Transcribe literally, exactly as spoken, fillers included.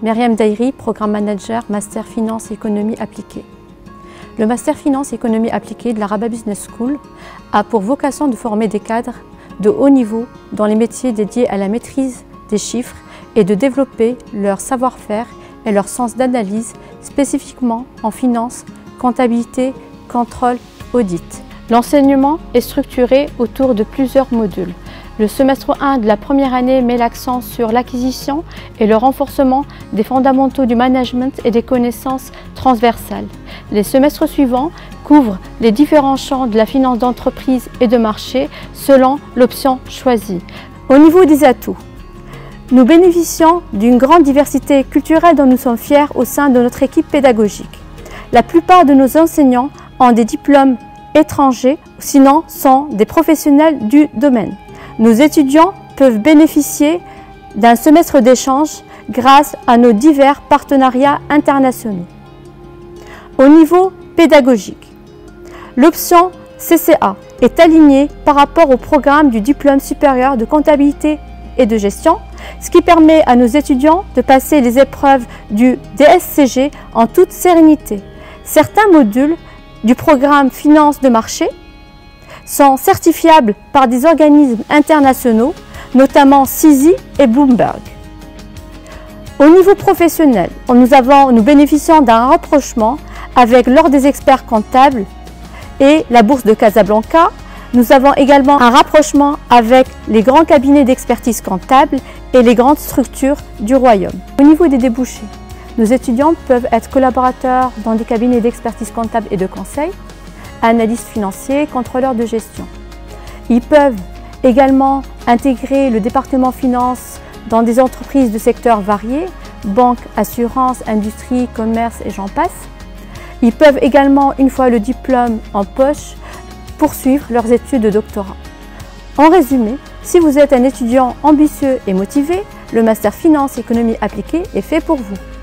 Myriam Dairi, Programme Manager, Master Finance et Économie Appliquée. Le Master Finance et Économie Appliquée de la Rabat Business School a pour vocation de former des cadres de haut niveau dans les métiers dédiés à la maîtrise des chiffres et de développer leur savoir-faire et leur sens d'analyse spécifiquement en finance, comptabilité, contrôle, audit. L'enseignement est structuré autour de plusieurs modules. Le semestre un de la première année met l'accent sur l'acquisition et le renforcement des fondamentaux du management et des connaissances transversales. Les semestres suivants couvrent les différents champs de la finance d'entreprise et de marché selon l'option choisie. Au niveau des atouts, nous bénéficions d'une grande diversité culturelle dont nous sommes fiers au sein de notre équipe pédagogique. La plupart de nos enseignants ont des diplômes étrangers, sinon sont des professionnels du domaine. Nos étudiants peuvent bénéficier d'un semestre d'échange grâce à nos divers partenariats internationaux. Au niveau pédagogique, l'option C C A est alignée par rapport au programme du diplôme supérieur de comptabilité et de gestion, ce qui permet à nos étudiants de passer les épreuves du D S C G en toute sérénité. Certains modules du programme Finance de marché sont certifiables par des organismes internationaux, notamment C I S I et Bloomberg. Au niveau professionnel, nous, avons, nous bénéficions d'un rapprochement avec l'Ordre des experts comptables et la Bourse de Casablanca. Nous avons également un rapprochement avec les grands cabinets d'expertise comptable et les grandes structures du Royaume. Au niveau des débouchés, nos étudiants peuvent être collaborateurs dans des cabinets d'expertise comptable et de conseil, analystes financiers, contrôleurs de gestion. Ils peuvent également intégrer le département finance dans des entreprises de secteurs variés, banque, assurance, industrie, commerce et j'en passe. Ils peuvent également, une fois le diplôme en poche, poursuivre leurs études de doctorat. En résumé, si vous êtes un étudiant ambitieux et motivé, le Master Finance et Économie Appliquée est fait pour vous.